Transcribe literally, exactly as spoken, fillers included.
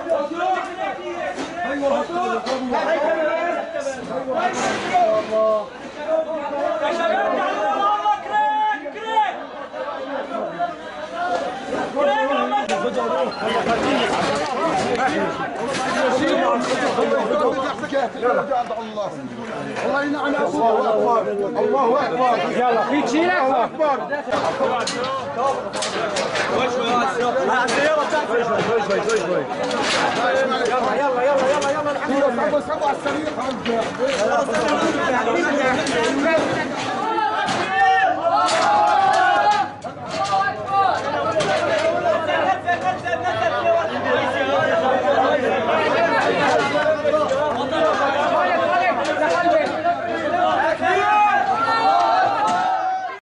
الله ينعم الله اكبر الله اكبر يلا في شيء الله اكبر يلا يلا يلا يلا يلا سبوا سبوا على السرير